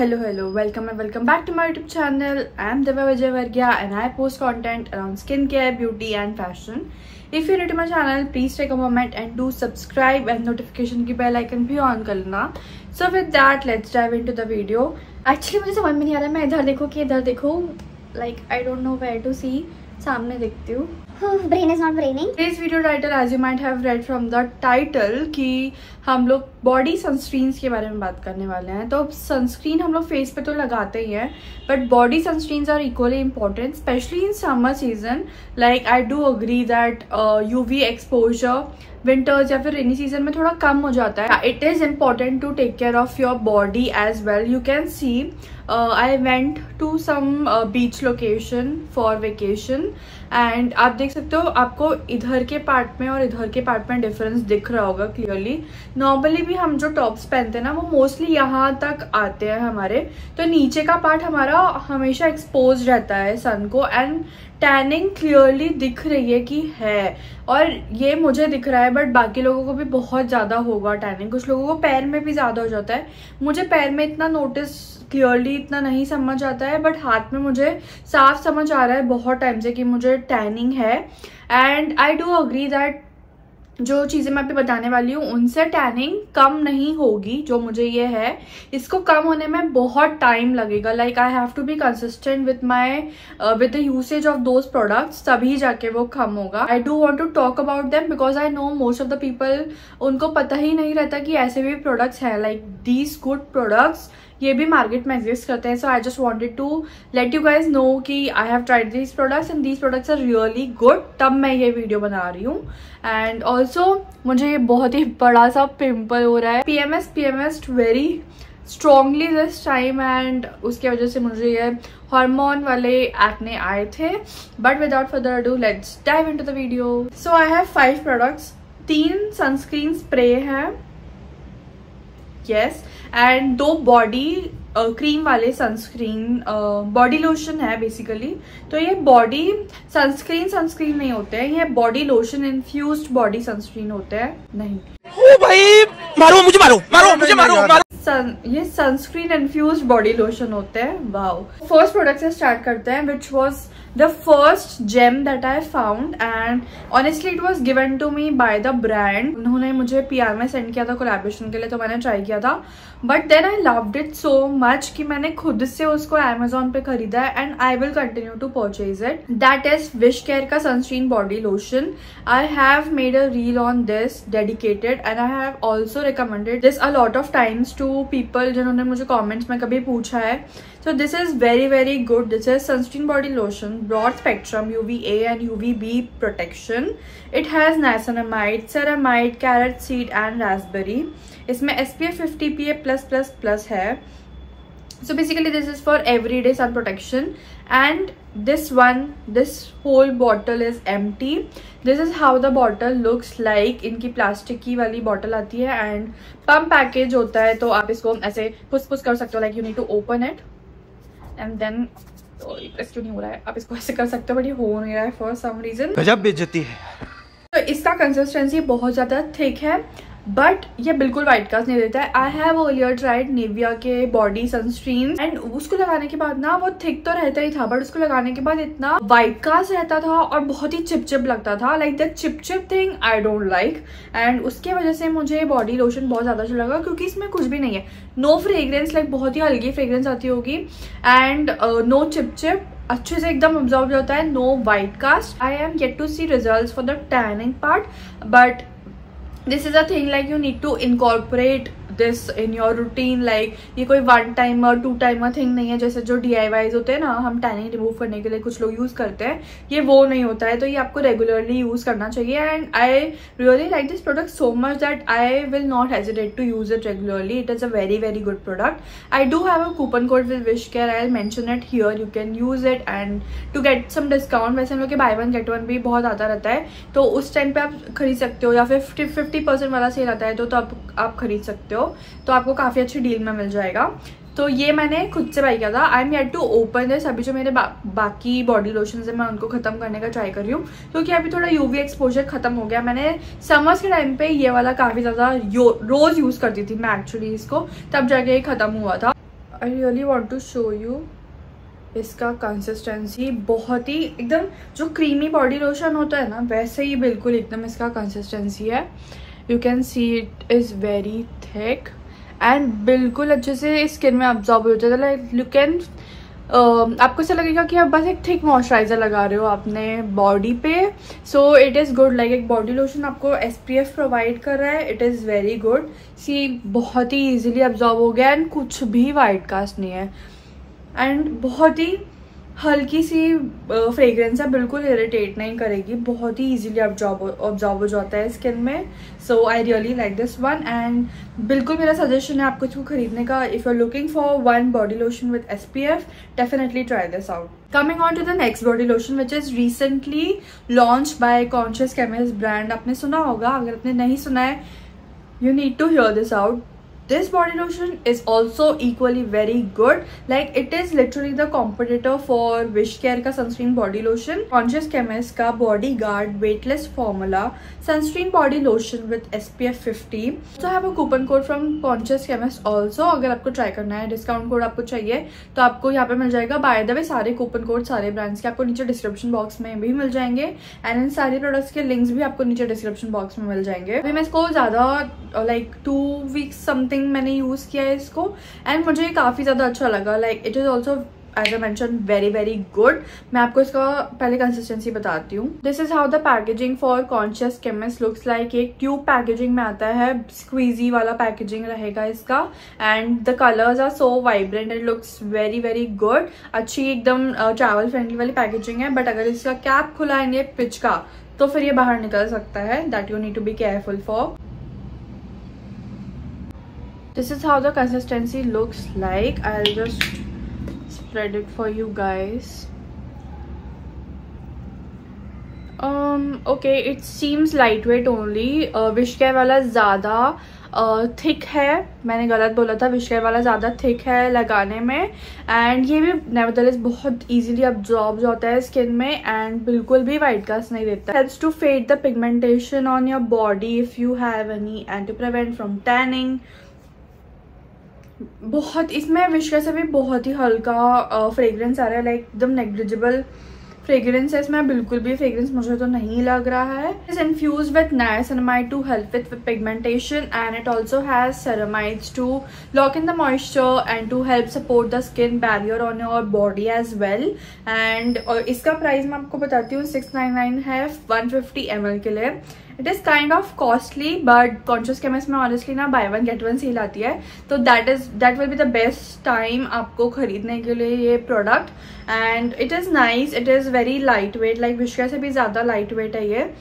Hello, welcome and welcome back to my YouTube channel. I am Divya Vijay Varghya and I post content around skincare, beauty and fashion. If you're new to my channel, please take a moment and do subscribe and notification की bell icon भी on कर लेना. So with that, let's dive into the video. Actually मुझे समझ में नहीं आ रहा है मैं इधर देखूँ कि इधर देखूँ. Like I don't know where to see. सामने देखती हूँ. Brain is not braining. Today's video title, as you might have read from the title, कि हम लोग बॉडी सनस्क्रीन्स के बारे में बात करने वाले हैं. तो सनस्क्रीन हम लोग फेस पे तो लगाते ही हैं, but body sunscreens are equally important, specially in summer season. Like I do agree that UV exposure winters या फिर रेनी सीजन में थोड़ा कम हो जाता है. It is important to take care of your body as well. You can see I went to some beach location for vacation and आप देख सकते हो, आपको इधर के पार्ट में और इधर के पार्ट में डिफरेंस दिख रहा होगा क्लियरली. नॉर्मली भी हम जो टॉप्स पहनते हैं ना, वो मोस्टली यहाँ तक आते हैं हमारे, तो नीचे का पार्ट हमारा हमेशा एक्सपोज रहता है सन को एंड टैनिंग क्लियरली दिख रही है कि है. और ये मुझे दिख रहा है, बट बाकी लोगों को भी बहुत ज़्यादा होगा टैनिंग. कुछ लोगों को पैर में भी ज़्यादा हो जाता है. मुझे पैर में इतना नोटिस क्लियरली इतना नहीं समझ आता है, बट हाथ में मुझे साफ समझ आ रहा है बहुत टाइम से कि मुझे टैनिंग है. And I do agree that जो चीज़ें मैं आपको बताने वाली हूँ उनसे टैनिंग कम नहीं होगी. जो मुझे ये है, इसको कम होने में बहुत टाइम लगेगा. Like I have to be consistent with the usage of those products, तभी जाके वो कम होगा. I do want to talk about them because I know most of the people, उनको पता ही नहीं रहता कि ऐसे भी प्रोडक्ट्स हैं. लाइक दीज गुड प्रोडक्ट्स ये भी मार्केट में एग्जिस्ट करते हैं. So I just wanted to let you guys know कि I have tried these products and these products are really good, तब मैं ये वीडियो बना रही हूँ. एंड ऑल्सो मुझे ये बहुत ही बड़ा सा पिम्पल हो रहा है. PMS very strongly this time and उसकी वजह से मुझे ये हार्मोन वाले एक्ने आए थे. But without further ado let's dive into the video. So I have 5 products. 3 sunscreen spray है, यस, एंड 2 बॉडी क्रीम वाले सनस्क्रीन बॉडी लोशन है बेसिकली. तो ये बॉडी सनस्क्रीन नहीं होते हैं, ये body lotion infused body sunscreen होते हैं. नहीं ओ भाई, मारो. ये सनस्क्रीन इन्फ्यूज्ड बॉडी लोशन होते हैं. वाओ. फर्स्ट प्रोडक्ट से स्टार्ट करते हैं, which was the first gem that I found and honestly it was given to me by the brand. उन्होंने मुझे PR में सेंड किया था कोलैबोरेशन के लिए, तो मैंने ट्राई किया था. But then I loved it so much कि मैंने खुद से उसको Amazon पे खरीदा है and I will continue to purchase it. That is Wishcare का sunscreen body lotion. I have made a reel on this dedicated and I have also recommended this a lot of times to people जिन्होंने मुझे comments में कभी पूछा है. So this is very good. This is sunscreen body lotion, broad spectrum UVA and UVB protection. It has niacinamide, ceramide, carrot seed and raspberry. इसमें SPF 50 PA+++ है. So basically this is for everyday sun protection. And this whole bottle is empty. This is how the bottle looks like. इनकी plastic की वाली bottle आती है and pump package होता है, तो आप इसको ऐसे पुश कर सकते हो. Like you need to open it and then press क्यों नहीं हो रहा है, आप इसको ऐसे कर सकते हो, बट ये हो नहीं रहा है फॉर सम रीजन. गजब बेइज्जती है. तो इसका कंसिस्टेंसी बहुत ज़्यादा थिक है, बट ये बिल्कुल वाइट कास्ट नहीं देता है. I have earlier tried Nivea के बॉडी सनस्क्रीन एंड उसको लगाने के बाद ना वो थिक तो रहता ही था, बट उसको लगाने के बाद इतना वाइट कास्ट रहता था और बहुत ही चिपचिप लगता था. लाइक दैट चिपचिप thing I don't like. And उसके वजह से मुझे बॉडी लोशन बहुत ज़्यादा अच्छा लगा, क्योंकि इसमें कुछ भी नहीं है. नो फ्रेग्रेंस, लाइक बहुत ही हल्की फ्रेग्रेंस आती होगी एंड नो चिपचिप, अच्छे से एकदम ऑब्जॉर्व होता है. No white cast. I am yet to see results for the tanning part, but this is a thing like you need to incorporate this in your routine. like ये कोई 1 timer 2 timer thing नहीं है, जैसे जो DIYs होते हैं ना, हम टैनिंग रिमूव करने के लिए कुछ लोग यूज करते हैं, ये वो नहीं होता है. तो ये आपको रेगुलरली यूज करना चाहिए and I really like this product so much that I will not hesitate to use it regularly. It is a very good product. I do have a coupon code with Wishcare. I will mention it here. You can use it and to get some discount. वैसे हम लोग के bye 1 gate 1 भी बहुत आता रहता है, तो उस टाइम पे आप खरीद सकते हो, या फिर 50% वाला सेल आता है तो आप खरीद सकते हो, तो आपको काफ़ी अच्छी डील में मिल जाएगा. तो ये मैंने खुद से बाई किया था. I am yet to open this. अभी जो मेरे बाकी बॉडी लोशन है मैं उनको खत्म करने का ट्राई कर रही हूँ, क्योंकि अभी थोड़ा यूवी एक्सपोजर खत्म हो गया. मैंने समर्स के टाइम पे ये वाला काफ़ी ज़्यादा रोज़ यूज़ करती थी मैं एक्चुअली इसको, तब जाके खत्म हुआ था. I really want to show you इसका कंसिस्टेंसी। बहुत ही एकदम जो क्रीमी बॉडी लोशन होता है ना, वैसे ही बिल्कुल एकदम इसका कंसिस्टेंसी है। You can see it is very thick and बिल्कुल अच्छे से स्किन में अब्जॉर्ब हो जाता है। लाइक यू कैन आपको ऐसा लगेगा कि आप बस एक थिक मॉइस्चराइजर लगा रहे हो अपने बॉडी पे। So it is good. Like एक बॉडी लोशन आपको SPF प्रोवाइड कर रहा है। It is very good. See बहुत ही ईजिली अब्जॉर्ब हो गया एंड कुछ भी वाइट कास्ट नहीं है एंड बहुत ही हल्की सी फ्रेग्रेंस है, बिल्कुल इरिटेट नहीं करेगी, बहुत ही इजीली अब्जॉर्ब हो जाता है स्किन में। So I really like this one and बिल्कुल मेरा सजेशन है आपको इसको खरीदने का। If you are looking for one body lotion with SPF, definitely try this out. Coming on to the next body lotion which is recently launch by Conscious Chemist brand. आपने सुना होगा, अगर आपने नहीं सुना है you need to hear this out. This body lotion is also equally very good. Like it is literally the competitor for Wishcare का sunscreen body lotion. Conscious Chemist का Bodyguard weightless formula sunscreen body lotion with SPF 50. So I have a coupon code from Conscious Chemist also. अगर आपको try करना है, discount code आपको चाहिए तो आपको यहाँ पे मिल जाएगा। बाय द वे सारे कूपन कोड सारे ब्रांड्स के आपको नीचे डिस्क्रिप्शन बॉक्स में भी मिल जाएंगे एंड इन सारे प्रोडक्ट्स के लिंक्स भी आपको नीचे डिस्क्रिप्शन बॉक्स में मिल जाएंगे। अभी मैं इसको ज़्यादा लाइक 2 वीक्स समथिंग मैंने यूज किया है इसको एंड मुझे काफी ज्यादा अच्छा लगा। Like it is also as I mention very very good. मैं आपको इसका पहले कंसिस्टेंसी बताती हूँ। This is how the packaging for Conscious Chemist looks like. एक ट्यूब पैकेजिंग में आता है, स्क्वीजी वाला पैकेजिंग रहेगा इसका and the colours are so vibrant and looks very very good. अच्छी एकदम ट्रैवल फ्रेंडली वाली पैकेजिंग है, बट अगर इसका कैप खुला है ये पिच का तो फिर ये बाहर निकल सकता है। That you need to be careful for. This is how the consistency looks like. I'll just spread it for you guys. Okay, it seems lightweight only. Wishcare वाला ज़्यादा थिक है, मैंने गलत बोला था। Wishcare वाला ज़्यादा थिक है लगाने में एंड ये भी nevertheless बहुत easily absorb होता है स्किन में एंड बिल्कुल भी वाइट कास्ट नहीं देता। Helps to fade the pigmentation on your body if you have any and to prevent from tanning. बहुत इसमें विश्का से भी बहुत ही हल्का फ्रेग्रेंस आ रहा है। लाइक एकदम नेग्लिजिबल फ्रेग्रेंस है इसमें, बिल्कुल भी फ्रेग्रेंस मुझे तो नहीं लग रहा है। It's infused with niacinamide to help with pigmentation and it also has ceramides to lock in the moisture and to help support the skin barrier on your body as well. And इसका price मैं आपको बताती हूँ, 699 है 150 ml के लिए। It is kind of costly but Conscious Chemist में honestly ना buy one get one sale आती है, तो that will be the best time आपको खरीदने के लिए ये product. And it is nice, it is very light weight, like Wishcare से भी ज़्यादा लाइट वेट है ये।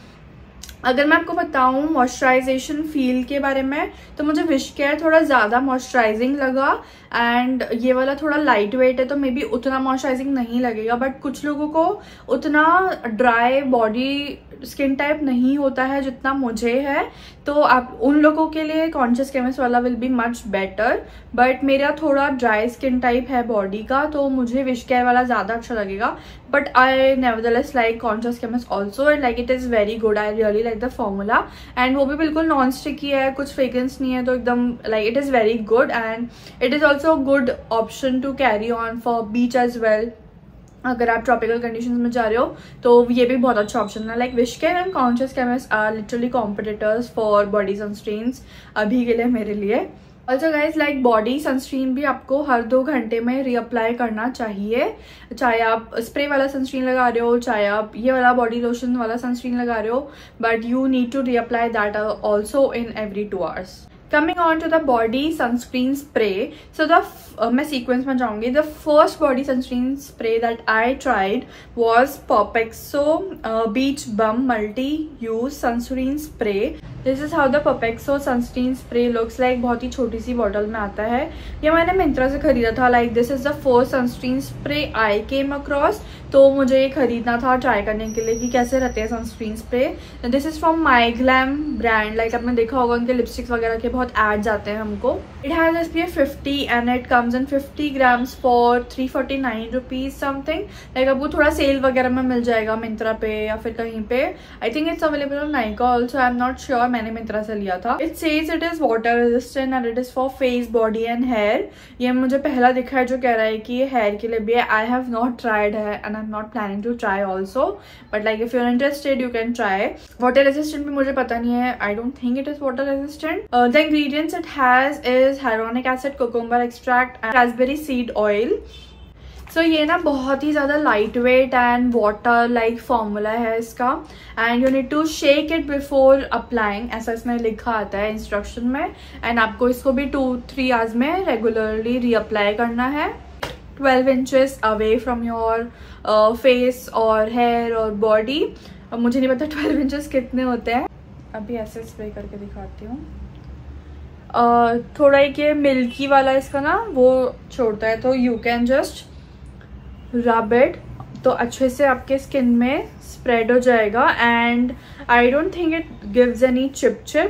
अगर मैं आपको बताऊं मॉइस्चराइजेशन फील के बारे में तो मुझे विशकेयर थोड़ा ज़्यादा मॉइस्चराइजिंग लगा एंड ये वाला थोड़ा लाइट वेट है तो मे बी उतना मॉइस्चराइजिंग नहीं लगेगा, बट कुछ लोगों को उतना ड्राई बॉडी स्किन टाइप नहीं होता है जितना मुझे है, तो आप उन लोगों के लिए कॉन्शियस केमिस्ट वाला will be much better. But मेरा थोड़ा ड्राई स्किन टाइप है बॉडी का तो मुझे विशकेयर वाला ज़्यादा अच्छा लगेगा, but I nevertheless like Conscious Chemist also, like it is very good. I really like the formula and वो भी बिल्कुल नॉन स्टिकी है, कुछ फ्रेग्रेंस नहीं है, तो एकदम like it is very good and it is also good option to carry on for beach as well. अगर आप ट्रॉपिकल कंडीशंस में जा रहे हो तो ये भी बहुत अच्छा ऑप्शन है। Like Wishcare and Conscious Chemist are literally competitors for body sunscreens अभी के लिए मेरे लिए। Also guys like body sunscreen भी आपको हर 2 घंटे में रीअप्लाई करना चाहिए, चाहे आप स्प्रे वाला सनस्क्रीन लगा रहे हो चाहे आप ये वाला बॉडी लोशन वाला सनस्क्रीन लगा रहे हो, but you need to reapply that also in every 2 hours। Coming on to the body sunscreen spray, so मैं सीक्वेंस में जाऊंगी। The first body sunscreen spray that I tried was Popexo Beach Bum Multi-Use Sunscreen Spray. This is how the Popexo sunscreen spray looks like। बहुत ही छोटी सी bottle में आता है, ये मैंने मिंत्रा से खरीदा था। Like this is the first sunscreen spray I came across, तो मुझे ये खरीदना था ट्राई करने के लिए कि कैसे रहते हैं sunscreen spray. This is from MyGlamm brand, like आपने देखा होगा उनके लिपस्टिक्स वगैरह के बहुत एड्स आते हैं हमको। It has SPF 50 and it comes in 50 grams for 349 rupees something. Like आपको थोड़ा सेल वगैरह में मिल जाएगा मिंत्रा पे या फिर कहीं पे। I think it's available on Nykaa also, I am not sure, मैंने मिंत्रा से लिया था। It says it is water resistant and it is for face, body and hair. ये मुझे पहला दिखा है जो कह रहा है कि ये हेयर के लिए भी है। आई हैव नॉट ट्राइड है and I am not planning to try also, but like if you are interested you can try. Water resistant भी मुझे पता नहीं है, I don't think it is water resistant. The ingredients it has is hyaluronic acid, cucumber extract and raspberry seed oil. So ये ना बहुत ही ज़्यादा light weight and water like formula है इसका, and you need to shake it before applying, ऐसा इसमें लिखा आता है इंस्ट्रक्शन में। एंड आपको इसको भी 2-3 आवर्स में रेगुलरली रीअप्लाई करना है 12 inches away from your face और हेयर और बॉडी। अब मुझे नहीं पता 12 इंचेस कितने होते हैं, अभी ऐसे स्प्रे करके दिखाती हूँ। थोड़ा एक ये मिल्की वाला इसका ना वो छोड़ता है, तो you can just rub it, तो अच्छे से आपके स्किन में स्प्रेड हो जाएगा। And I don't think it gives any चिप।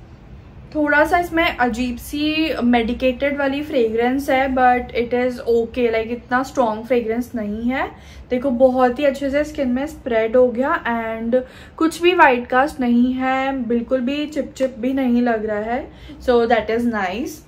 थोड़ा सा इसमें अजीब सी मेडिकेटेड वाली फ्रेग्रेंस है, but it is okay, like इतना स्ट्रॉन्ग फ्रेग्रेंस नहीं है। देखो बहुत ही अच्छे से स्किन में स्प्रेड हो गया एंड कुछ भी वाइट कास्ट नहीं है, बिल्कुल भी चिप भी नहीं लग रहा है। So that is nice.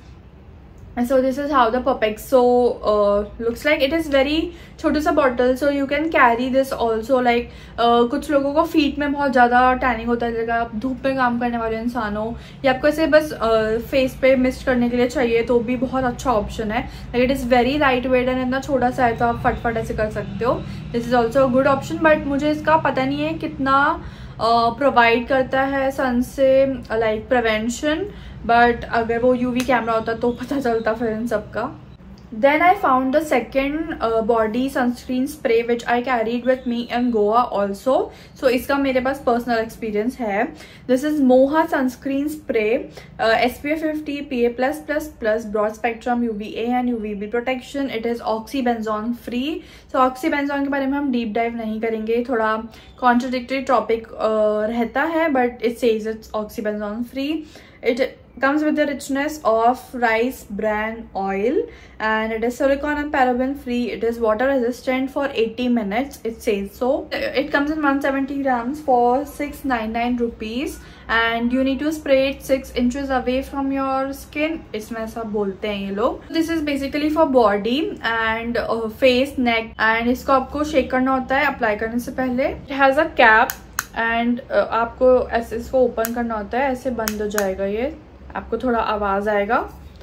So this is how the Pupexo looks like. It is very छोटा सा bottle, so you can carry this also. Like कुछ लोगों को फीट में बहुत ज़्यादा टैनिंग होता है, जगह आप धूप में काम करने वाले इंसान हो या आपको ऐसे बस फेस पे मिस्ट करने के लिए चाहिए, तो भी बहुत अच्छा ऑप्शन है। Like it is very light weight and इतना छोटा सा है तो आप फटफट ऐसे कर सकते हो। This is also a good option, but मुझे इसका पता नहीं है कितना प्रोवाइड करता है सन से लाइक प्रिवेंशन, बट अगर वो यूवी कैमरा होता तो पता चलता फिर इन सब का। Then I found the second body sunscreen spray which I carried with me in Goa also. So इसका मेरे पास personal experience है। This is Moha sunscreen spray, SPF 50, PA+++, broad spectrum UVA and UVB protection. It is oxybenzone free. So oxybenzone के बारे में हम deep dive नहीं करेंगे, थोड़ा contradictory topic रहता है, but it says it's oxybenzone free. It comes with the richness of rice bran oil and it is silicone and paraben free. It is water resistant for 80 minutes, it says so. It comes in 170 grams for 699 rupees and you need to spray it 6 inches away from your skin. इसमें ऐसा बोलते हैं ये लोग। This is basically for body and face, neck, and इसको आपको shake करना होता है अप्लाई करने से पहले। It has a cap and आपको ऐसे इसको ओपन करना होता है, ऐसे बंद हो जाएगा ये, आपको थोड़ा आवाज आएगा।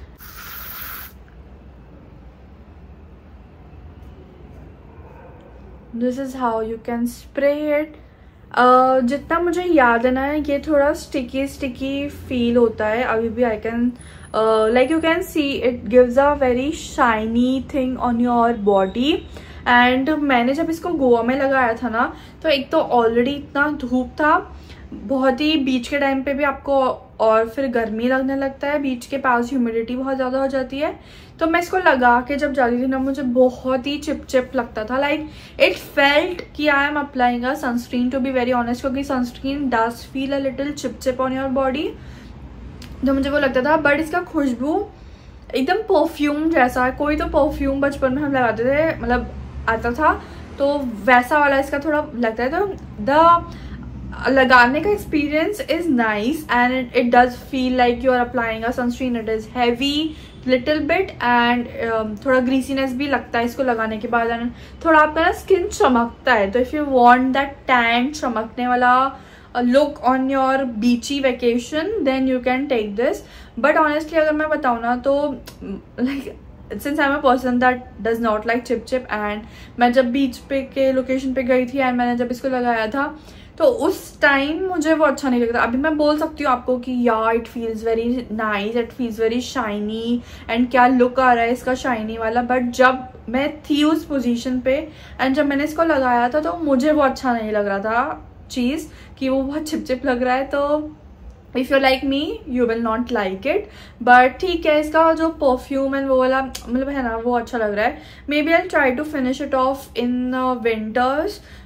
This is how you can spray it. जितना मुझे याद है ना, ये थोड़ा स्टिकी फील होता है अभी भी। I can like you can see it gives a very shiny thing on your body. And मैंने जब इसको गोवा में लगाया था ना, तो एक तो ऑलरेडी इतना धूप था, बहुत ही बीच के टाइम पे भी आपको और फिर गर्मी लगने लगता है, बीच के पास ह्यूमिडिटी बहुत ज़्यादा हो जाती है। तो मैं इसको लगा के जब जाती थी ना, मुझे बहुत ही चिप लगता था। लाइक इट फेल्ट कि I am applying a sunscreen, to be very honest, क्योंकि sunscreen does feel a little चिप ऑन योर बॉडी, तो मुझे वो लगता था। बट इसका खुशबू एकदम परफ्यूम जैसा है। कोई तो परफ्यूम बचपन में हम लगाते थे, मतलब आता था, तो वैसा वाला इसका थोड़ा लगता है। तो द लगाने का experience is nice and it does feel like you are applying a sunscreen. It is heavy little bit and थोड़ा ग्रीसीनेस भी लगता है इसको लगाने के बाद, एंड थोड़ा आपका ना स्किन चमकता है। तो if you want that tan चमकने वाला look on your beachy vacation, then you can take this. But honestly अगर मैं बताऊँ ना, तो like since I'm a person that does not like चिप एंड मैं जब बीच पे के लोकेशन पे गई थी एंड मैंने जब इसको लगाया था, तो उस टाइम मुझे वो अच्छा नहीं लगता। अभी मैं बोल सकती हूँ आपको कि या it feels very nice, it feels very shiny and क्या लुक आ रहा है इसका शाइनी वाला। बट जब मैं थी उस पोजीशन पे एंड जब मैंने इसको लगाया था, तो मुझे वो अच्छा नहीं लग रहा था चीज़, कि वो बहुत चिप लग रहा है। तो if you like me you will not like it. But ठीक है, इसका जो परफ्यूम एंड वो वाला मतलब है ना, वो अच्छा लग रहा है। Maybe I try to finish it off in winters,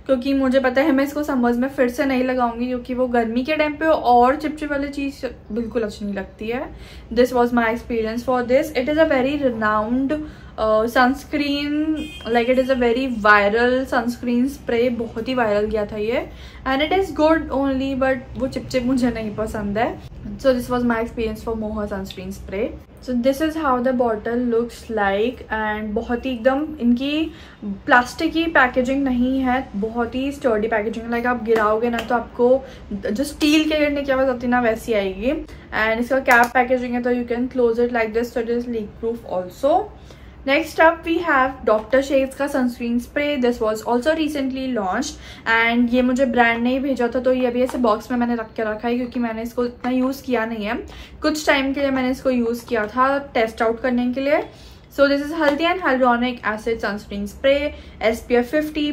क्योंकि मुझे पता है मैं इसको समर्स में फिर से नहीं लगाऊंगी, क्योंकि वो गर्मी के टाइम पे और चिपचिप वाली चीज़ बिल्कुल अच्छी नहीं लगती है. This was my experience for this. It is a very renowned sunscreen, like it is a very viral sunscreen spray. बहुत ही वायरल गया था ये, and it is good only, but वो चिपचिप मुझे नहीं पसंद है. So this was my experience for Moha sunscreen spray. So this is how the bottle looks like. And बहुत ही एकदम इनकी प्लास्टिक की पैकेजिंग नहीं है, बहुत ही स्टर्डी पैकेजिंग. लाइक आप गिराओगे ना तो आपको जो स्टील के गिरने की आवाज़ आती है ना वैसी आएगी. एंड इसका कैप पैकेजिंग है तो you can close it like this, so it is leak proof also. Next up we have Dr. Shades का sunscreen spray. This was also recently launched, and ये मुझे ब्रांड ने ही भेजा था, तो ये अभी ऐसे बॉक्स में मैंने रख के रखा है क्योंकि मैंने इसको इतना यूज़ किया नहीं है. कुछ टाइम के लिए मैंने इसको यूज़ किया था टेस्ट आउट करने के लिए. So this is Haldi and Hyaluronic Acid Sunscreen Spray, SPF 50,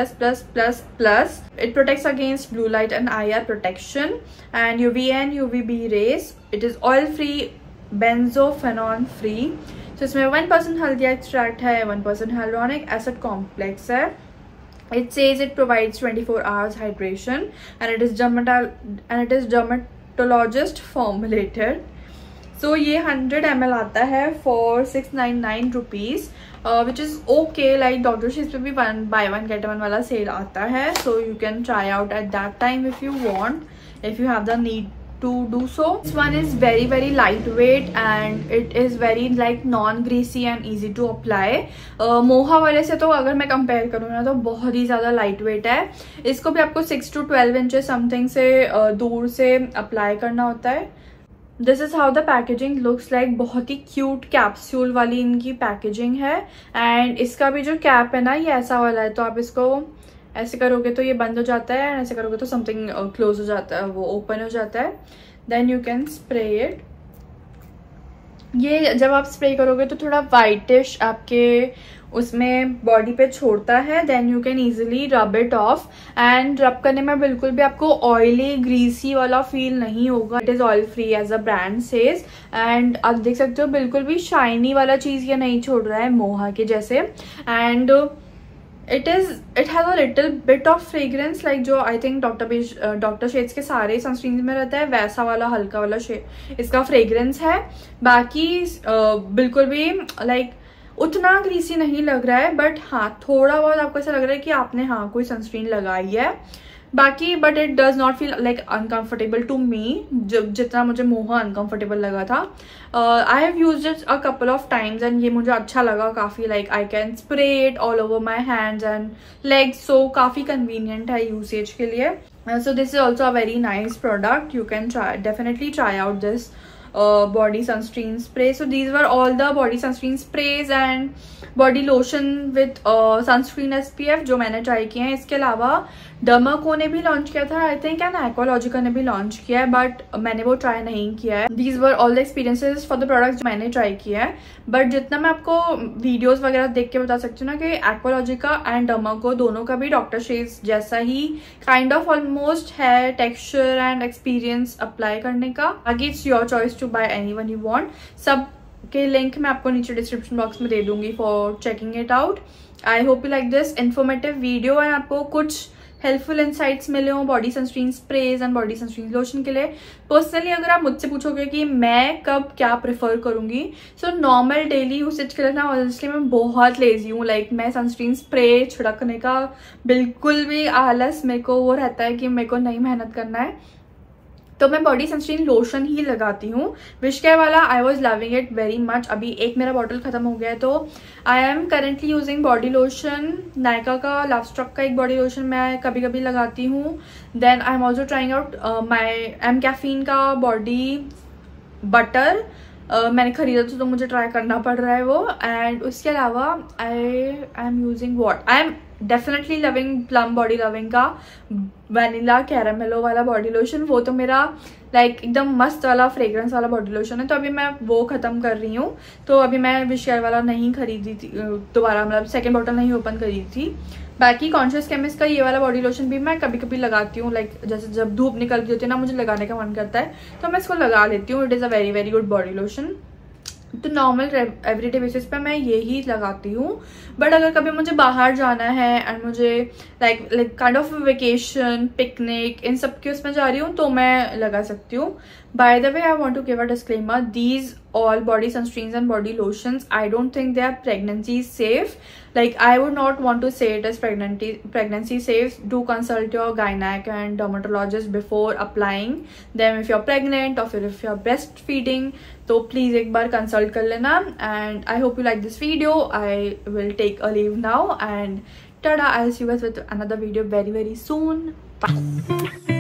PA++++. It protects against blue light and IR protection and UVA and UVB rays. It is oil free, benzophenone free. So इसमें 1% हल्दी extract है, 1% hyaluronic acid complex है. It says it provides 24 hours hydration and it is dermatologist formulated. So ये 100 ml आता है for 699 rupees, which is okay. Like Dr. Shades पे भी 1 buy 1 get 1 वाला सेल आता है, so you can try out at that time if you want, if you have the need to do so. This one is very lightweight and it is very like non-greasy and easy to apply. मोहा वाले से तो अगर मैं compare करूँ ना तो बहुत ही ज़्यादा lightweight है. इसको भी आपको 6 to 12 inches समथिंग से दूर से अप्लाई करना होता है. This is how the packaging looks like. बहुत ही क्यूट कैप्सूल वाली इनकी पैकेजिंग है. एंड इसका भी जो कैप है ना ये ऐसा वाला है, तो आप इसको ऐसे करोगे तो ये बंद हो जाता है, एंड ऐसे करोगे तो समथिंग क्लोज हो जाता है, वो ओपन हो जाता है. Then you can spray it. ये जब आप स्प्रे करोगे तो थोड़ा वाइटिश आपके उसमें बॉडी पे छोड़ता है. Then you can easily rub it off, and rub करने में बिल्कुल भी आपको ऑयली ग्रीसी वाला फील नहीं होगा. It is oil free as a brand says. And आप देख सकते हो बिल्कुल भी शाइनी वाला चीज ये नहीं छोड़ रहा है मोहा के जैसे. And it has a little bit of fragrance, like जो I think डॉक्टर शेड्स के सारे सनस्क्रीन में रहता है वैसा वाला हल्का वाला इसका फ्रेग्रेंस है. बाकी बिल्कुल भी लाइक उतना ग्रीसी नहीं लग रहा है, बट हाँ थोड़ा बहुत आपको ऐसा लग रहा है कि आपने हाँ कोई सनस्क्रीन लगाई है. बाकी but it does not feel like uncomfortable to me, जितना मुझे मोहा अनकम्फर्टेबल लगा था. I have used it a couple of times and ये मुझे अच्छा लगा काफ़ी. Like I can spray it all over my hands and legs, so काफ़ी कन्वीनियंट है यूसेज के लिए. So this is also a very nice product. You can definitely try out this body sunscreen spray. So these were all the body sunscreen sprays and body lotion with sunscreen SPF जो मैंने try किए हैं. इसके अलावा Dermaco ने भी launch किया था आई थिंक, एंड एक्वालॉजिका ने भी लॉन्च किया है, बट मैंने वो ट्राई नहीं किया है. These were all the experiences for the products जो मैंने ट्राई किया है. बट जितना मैं आपको वीडियोस वगैरह देख के बता सकती हूँ ना कि एक्वालॉजिका एंड डर्माको दोनों का भी डॉक्टर शेड्स जैसा ही काइंड ऑफ ऑलमोस्ट है टेक्सचर एंड एक्सपीरियंस अप्लाई करने का. आगे it's your choice to buy anyone you want. सब के लिंक मैं आपको नीचे डिस्क्रिप्शन बॉक्स में दे दूंगी for checking it out. I hope you like this informative video and आपको कुछ हेल्पफुल इंसाइट्स मिले हो body sunscreen sprays and body sunscreen lotion के लिए. पर्सनली अगर आप मुझसे पूछोगे कि मैं कब क्या प्रेफर करूंगी, सो नॉर्मल डेली यूसेज के लिए ना ऑनेस्टली मैं बहुत लेजी हूँ. लाइक मैं सनस्क्रीन स्प्रे छिड़कने का बिल्कुल भी आलस मेरे को वो रहता है कि मेरे को नहीं मेहनत करना है, तो मैं बॉडी सनस्क्रीन लोशन ही लगाती हूँ. विशकेयर वाला I was loving it very much. अभी एक मेरा बॉटल खत्म हो गया है, तो I am currently using body lotion. Nykaa का लव स्ट्रॉक का एक बॉडी लोशन मैं कभी कभी लगाती हूँ. Then I am also trying out my M caffeine का बॉडी बटर. मैंने खरीदा तो मुझे ट्राई करना पड़ रहा है वो. एंड उसके अलावा I am using what I am definitely loving plum body loving का वनीला कैरामेलो वाला बॉडी लोशन. वो तो मेरा लाइक एकदम मस्त वाला फ्रेग्रेंस वाला बॉडी लोशन है, तो अभी मैं वो ख़त्म कर रही हूँ. तो अभी मैं विशकेयर वाला नहीं खरीदी थी दोबारा, मतलब सेकेंड बॉटल नहीं ओपन करी थी. बाकी कॉन्शियस केमिस्ट का ये वाला बॉडी लोशन भी मैं कभी कभी लगाती हूँ. लाइक जैसे जब धूप निकल रही होती है ना, मुझे लगाने का मन करता है तो मैं इसको लगा लेती हूँ. It is a very good body lotion. तो नॉर्मल एवरीडे बेसिस पे मैं यही लगाती हूँ। बट अगर कभी मुझे बाहर जाना है एंड मुझे like kind of vacation, picnic, इन सब के उसमें जा रही हूँ तो मैं लगा सकती हूँ। By the way, I want to give a disclaimer, these all body sunscreens and body lotions, I don't think they are pregnancy safe. Like, I would not want to say it as pregnancy safe. Do consult your gynec and dermatologist before applying them if you're pregnant or if you're breastfeeding. So please एक बार consult कर लेना. And I hope you like this video. I will take a leave now and tada, I'll see you guys with another video very soon. Bye.